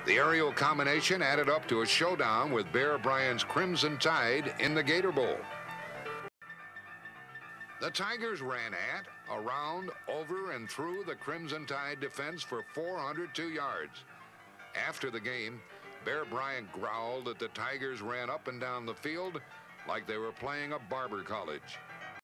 The aerial combination added up to a showdown with Bear Bryant's Crimson Tide in the Gator Bowl. The Tigers ran at, around, over, and through the Crimson Tide defense for 402 yards. After the game, Bear Bryant growled that the Tigers ran up and down the field like they were playing a barber college.